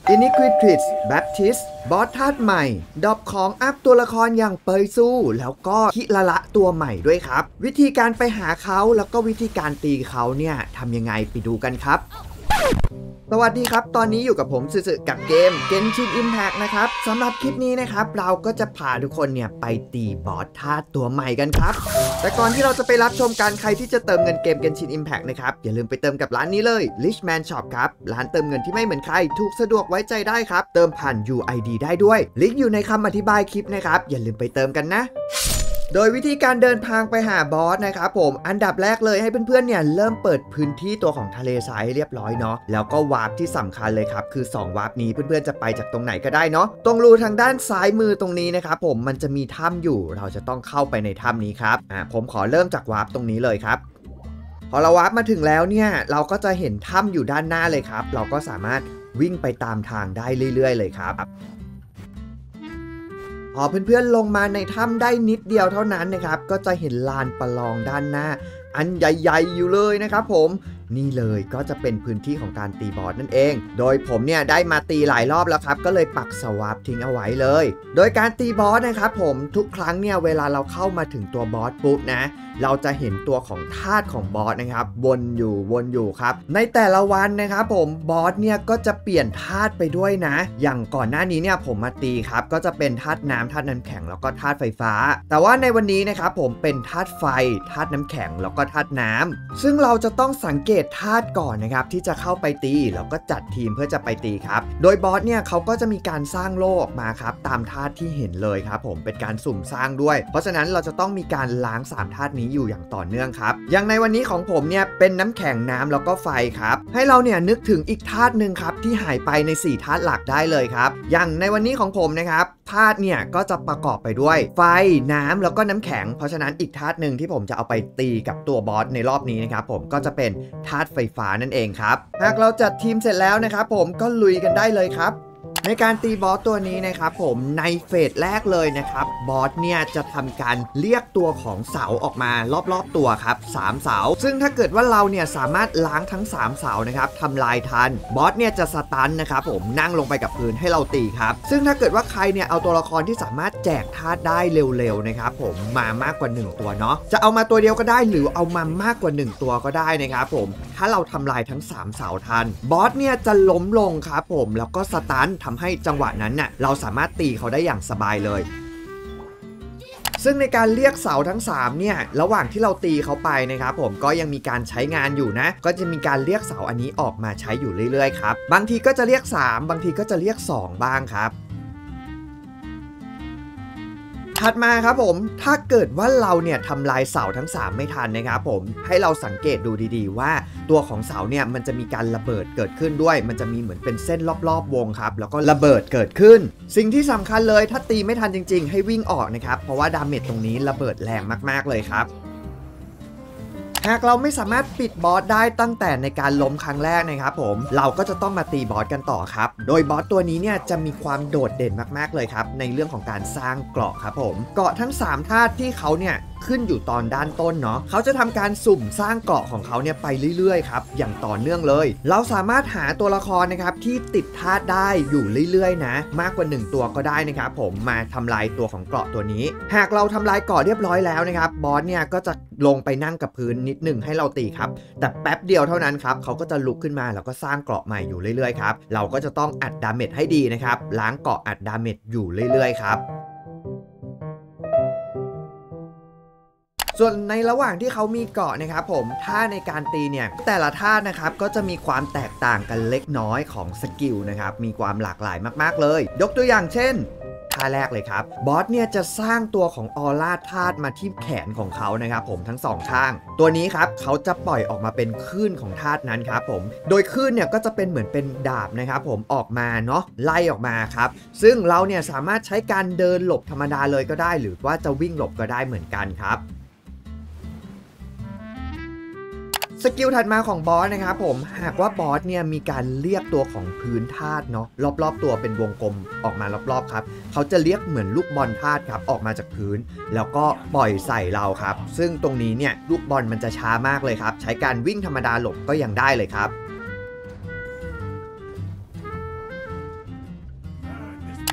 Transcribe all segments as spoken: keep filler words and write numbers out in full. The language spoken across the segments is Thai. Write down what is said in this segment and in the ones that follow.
Iniquitous Baptist บอสธาตุใหม่ดรอปของอัพตัวละครอย่างเปยซูแล้วก็คิละละตัวใหม่ด้วยครับวิธีการไปหาเขาแล้วก็วิธีการตีเขาเนี่ยทำยังไงไปดูกันครับสวัสดีครับตอนนี้อยู่กับผมซึๆกับเกม Genshin Impact นะครับสำหรับคลิปนี้นะครับเราก็จะพาทุกคนเนี่ยไปตีบอสธาตุตัวใหม่กันครับแต่ก่อนที่เราจะไปรับชมการใครที่จะเติมเงินเกม Genshin Impact นะครับอย่าลืมไปเติมกับร้านนี้เลย Richman Shop ครับร้านเติมเงินที่ไม่เหมือนใครถูกสะดวกไว้ใจได้ครับเติมผ่าน ยู ไอ ดี ได้ด้วยลิงก์อยู่ในคำอธิบายคลิปนะครับอย่าลืมไปเติมกันนะโดยวิธีการเดินทางไปหาบอสนะครับผมอันดับแรกเลยให้เพื่อนๆเนี่ยเริ่มเปิดพื้นที่ตัวของทะเลทรายให้เรียบร้อยเนาะแล้วก็วาร์ปที่สำคัญเลยครับคือสองวาร์ปนี้เพื่อนๆจะไปจากตรงไหนก็ได้เนาะตรงรูทางด้านซ้ายมือตรงนี้นะครับผมมันจะมีถ้ำอยู่เราจะต้องเข้าไปในถ้ำนี้ครับอ่าผมขอเริ่มจากวาร์ปตรงนี้เลยครับพอเราวาร์ปมาถึงแล้วเนี่ยเราก็จะเห็นถ้ำอยู่ด้านหน้าเลยครับเราก็สามารถวิ่งไปตามทางได้เรื่อยๆเลยครับพอเพื่อนๆลงมาในถ้ำได้นิดเดียวเท่านั้นนะครับก็จะเห็นลานประลองด้านหน้าอันใหญ่ๆอยู่เลยนะครับผมนี่เลยก็จะเป็นพื้นที่ของการตีบอสนั่นเองโดยผมเนี่ยได้มาตีหลายรอบแล้วครับก็เลยปักสวาปทิ้งเอาไว้เลยโดยการตีบอสนะครับผมทุกครั้งเนี่ยเวลาเราเข้ามาถึงตัวบอสปุ๊บนะเราจะเห็นตัวของธาตุของบอสนะครับวนอยู่วนอยู่ครับในแต่ละวันนะครับผมบอสเนี่ยก็จะเปลี่ยนธาตุไปด้วยนะอย่างก่อนหน้านี้เนี่ยผมมาตีครับก็จะเป็นธาตุน้ำธาตุน้ำแข็งแล้วก็ธาตุไฟฟ้าแต่ว่าในวันนี้นะครับผมเป็นธาตุไฟธาตุน้ำแข็งแล้วก็ธาตุน้ำซึ่งเราจะต้องสังเกตธาตุก่อนนะครับที่จะเข้าไปตีแล้วก็จัดทีมเพื่อจะไปตีครับโดยบอสเนี่ยเขาก็จะมีการสร้างโลกออกมาครับตามธาตุที่เห็นเลยครับผมเป็นการสุ่มสร้างด้วยเพราะฉะนั้นเราจะต้องมีการล้างสามธาตุนี้อยู่อย่างต่อเนื่องครับอย่างในวันนี้ของผมเนี่ยเป็นน้ำแข็งน้ำแล้วก็ไฟครับให้เราเนี่ยนึกถึงอีกธาตุหนึ่งครับที่หายไปในสี่ธาตุหลักได้เลยครับอย่างในวันนี้ของผมนะครับธาตุเนี่ยก็จะประกอบไปด้วยไฟน้ำแล้วก็น้ำแข็งเพราะฉะนั้นอีกธาตุหนึ่งที่ผมจะเอาไปตีกับตัวบอสในรอบนี้นะครับผมก็จะเป็นธาตุไฟฟ้านั่นเองครับหากเราจัดทีมเสร็จแล้วนะครับผมก็ลุยกันได้เลยครับในการตีบอสตัวนี้นะครับผมในเฟสแรกเลยนะครับบอสเนี่ยจะทำการเรียกตัวของเสาออกมารอบๆตัวครับสามเสาซึ่งถ้าเกิดว่าเราเนี่ยสามารถล้างทั้งสามเสานะครับทำลายทันบอสเนี่ยจะสตันนะครับผมนั่งลงไปกับพื้นให้เราตีครับซึ่งถ้าเกิดว่าใครเนี่ยเอาตัวละครที่สามารถแจกธาตุได้เร็วๆนะครับผมมามากกว่าหนึ่งตัวเนาะจะเอามาตัวเดียวก็ได้หรือเอามามากกว่าหนึ่งตัวก็ได้นะครับผมถ้าเราทำลายทั้งสามเสาทันบอสเนี่ยจะล้มลงครับผมแล้วก็สตันทำให้จังหวะนั้นน่ะเราสามารถตีเขาได้อย่างสบายเลยซึ่งในการเรียกเสาทั้งสามเนี่ยระหว่างที่เราตีเขาไปนะครับผมก็ยังมีการใช้งานอยู่นะก็จะมีการเรียกเสาอันนี้ออกมาใช้อยู่เรื่อยๆครับบางทีก็จะเรียกสามบางทีก็จะเรียกสองบ้างครับถัดมาครับผมถ้าเกิดว่าเราเนี่ยทำลายเสาทั้งสามไม่ทันนะครับผมให้เราสังเกตดูดีๆว่าตัวของเสาเนี่ยมันจะมีการระเบิดเกิดขึ้นด้วยมันจะมีเหมือนเป็นเส้นรอบๆวงครับแล้วก็ระเบิดเกิดขึ้นสิ่งที่สำคัญเลยถ้าตีไม่ทันจริงๆให้วิ่งออกนะครับเพราะว่าดาเมจตรงนี้ระเบิดแรงมากๆเลยครับหากเราไม่สามารถปิดบอสได้ตั้งแต่ในการล้มครั้งแรกนะครับผมเราก็จะต้องมาตีบอสกันต่อครับโดยบอสตัวนี้เนี่ยจะมีความโดดเด่นมากๆเลยครับในเรื่องของการสร้างเกราะครับผมเกราะทั้งสามธาตุที่เขาเนี่ยขึ้นอยู่ตอนด้านต้นเนาะเขาจะทำการสุ่มสร้างเกราะของเขาเนี่ยไปเรื่อยๆครับอย่างต่อเนื่องเลยเราสามารถหาตัวละครนะครับที่ติดธาตุได้อยู่เรื่อยๆนะมากกว่าหนึ่งตัวก็ได้นะครับผมมาทำลายตัวของเกราะตัวนี้หากเราทำลายเกราะเรียบร้อยแล้วนะครับบอสเนี่ยก็จะลงไปนั่งกับพื้นนิดหนึ่งให้เราตีครับแต่แป๊บเดียวเท่านั้นครับเขาก็จะลุกขึ้นมาแล้วก็สร้างเกราะใหม่อยู่เรื่อยๆครับเราก็จะต้องอัดดาเมจให้ดีนะครับล้างเกราะอัดดาเมจอยู่เรื่อยๆครับส่วนในระหว่างที่เขามีเกาะนะครับผมท่าในการตีเนี่ยแต่ละท่านะครับก็จะมีความแตกต่างกันเล็กน้อยของสกิลนะครับมีความหลากหลายมากๆเลยยกตัวอย่างเช่นท่าแรกเลยครับบอสเนี่ยจะสร้างตัวของออร่าธาตุมาที่แขนของเขานะครับผมทั้งสองข้างตัวนี้ครับเขาจะปล่อยออกมาเป็นคลื่นของธาตุนั้นครับผมโดยคลื่นเนี่ยก็จะเป็นเหมือนเป็นดาบนะครับผมออกมาเนาะไล่ออกมาครับซึ่งเราเนี่ยสามารถใช้การเดินหลบธรรมดาเลยก็ได้หรือว่าจะวิ่งหลบก็ได้เหมือนกันครับสกิลถัดมาของบอสนะครับผมหากว่าบอสเนี่ยมีการเรียกตัวของพื้นธาตุเนาะรอบๆตัวเป็นวงกลมออกมารอบๆครับเขาจะเรียกเหมือนลูกบอลธาตุครับออกมาจากพื้นแล้วก็ปล่อยใส่เราครับซึ่งตรงนี้เนี่ยลูกบอลมันจะช้ามากเลยครับใช้การวิ่งธรรมดาหลบก็ยังได้เลยครับ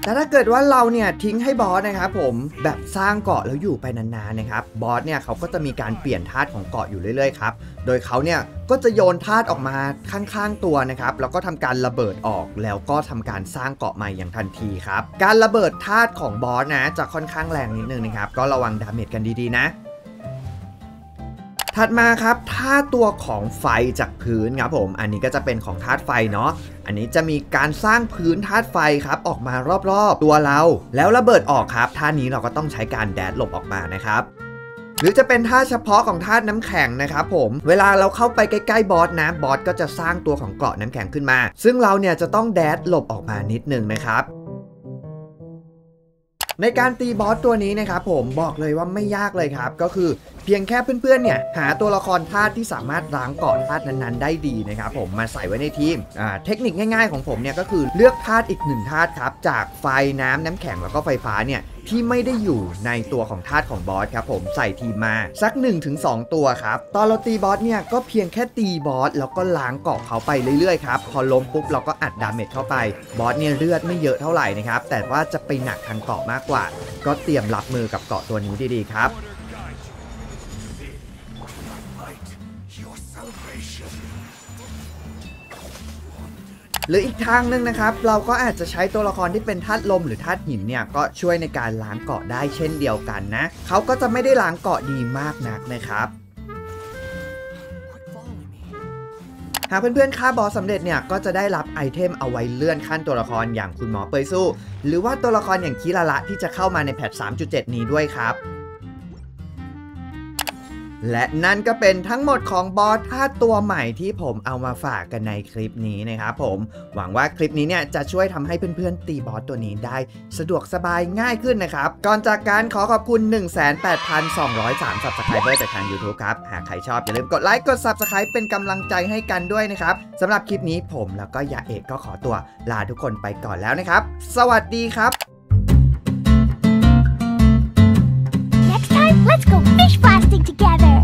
แต่ถ้าเกิดว่าเราเนี่ยทิ้งให้บอสนะครับผมแบบสร้างเกาะแล้วอยู่ไปนานๆนะครับบอสเนี่ยเขาก็จะมีการเปลี่ยนธาตุของเกาะอยู่เรื่อยๆครับโดยเขาเนี่ยก็จะโยนธาตุออกมาข้างๆตัวนะครับแล้วก็ทำการระเบิดออกแล้วก็ทำการสร้างเกาะใหม่อย่างทันทีครับการระเบิดธาตุของบอสนะจะค่อนข้างแรงนิดนึงนะครับก็ระวังดาเมจกันดีๆนะถัดมาครับธาตุตัวของไฟจากพื้นครับผมอันนี้ก็จะเป็นของธาตุไฟเนาะอันนี้จะมีการสร้างพื้นธาตุไฟครับออกมารอบๆตัวเราแล้วระเบิดออกครับท่านี้เราก็ต้องใช้การแดดหลบออกมานะครับหรือจะเป็นท่าเฉพาะของธาตุน้ำแข็งนะครับผมเวลาเราเข้าไปใกล้ๆบอสนะบอสก็จะสร้างตัวของเกราะน้ำแข็งขึ้นมาซึ่งเราเนี่ยจะต้องแดดหลบออกมานิดนึงนะครับในการตีบอสตัวนี้นะครับผมบอกเลยว่าไม่ยากเลยครับก็คือเพียงแค่เพื่อนๆเนี่ยหาตัวละครธาตุที่สามารถล้างเกาะธาตุนั้นๆได้ดีนะครับผมมาใส่ไว้ในทีมอ่าเทคนิคง่ายๆของผมเนี่ยก็คือเลือกธาตุอีกหนึ่งธาตุครับจากไฟน้ำน้ำแข็งแล้วก็ไฟฟ้าเนี่ยที่ไม่ได้อยู่ในตัวของธาตุของบอสครับผมใส่ทีมมาสัก หนึ่งถึงสอง ตัวครับตอนเราตีบอสเนี่ยก็เพียงแค่ตีบอสแล้วก็ล้างเกาะเขาไปเรื่อยๆครับพอล้มปุ๊บเราก็อัดดาเมจเข้าไปบอสเนี่ยเลือดไม่เยอะเท่าไหร่นะครับแต่ว่าจะไปหนักทางเกาะมากกว่าก็เตรียมรับมือกับเกาะตัวนี้ดีๆครับหรืออีกทางนึงนะครับเราก็อาจจะใช้ตัวละครที่เป็นธาตุลมหรือธาตุหินเนี่ยก็ช่วยในการล้างเกาะได้เช่นเดียวกันนะเขาก็จะไม่ได้ล้างเกาะดีมากนักนะครับหากเพื่อนๆฆ่าบอสสำเร็จเนี่ยก็จะได้รับไอเทมเอาไว้เลื่อนขั้นตัวละครอย่างคุณหมอเปยสู้หรือว่าตัวละครอย่างคิราระที่จะเข้ามาในแพท สามจุดเจ็ด นี้ด้วยครับและนั่นก็เป็นทั้งหมดของบอสธาตุตัวใหม่ที่ผมเอามาฝากกันในคลิปนี้นะครับผมหวังว่าคลิปนี้เนี่ยจะช่วยทำให้เพื่อนๆตีบอสตัวนี้ได้สะดวกสบายง่ายขึ้นนะครับก่อนจากการขอขอบคุณ หนึ่งแสนแปดพันสองร้อยสาม Subscriber จากทาง YouTube ครับหากใครชอบอย่าลืมกดไลค์กด Subscribe เป็นกำลังใจให้กันด้วยนะครับสำหรับคลิปนี้ผมแล้วก็ยาเอกก็ขอตัวลาทุกคนไปก่อนแล้วนะครับสวัสดีครับ Next time, let's go fish blasting together!